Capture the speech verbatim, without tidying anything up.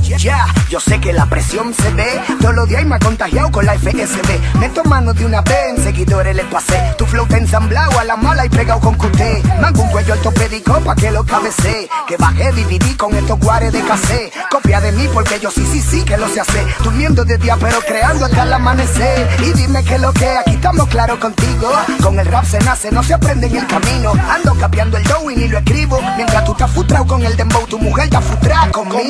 Ya, yo sé que la presión se ve todos los días y me ha contagiado con la F S B. Meto mano de una vez, en seguidores les pasé. Tu flow te ensamblado a la mala y pegado con cuté. Mango un cuello ortopédico pa' que lo cabecé. Que bajé, dividí con estos guares de casé. Copia de mí porque yo sí, sí, sí que lo sé hacer. Durmiendo de día pero creando hasta el amanecer. Y dime que lo que aquí estamos claros contigo. Con el rap se nace, no se aprende en el camino. Ando capeando el dough y ni lo escribo. Mientras tú estás frustrado con el dembow, tu mujer está frustrada conmigo.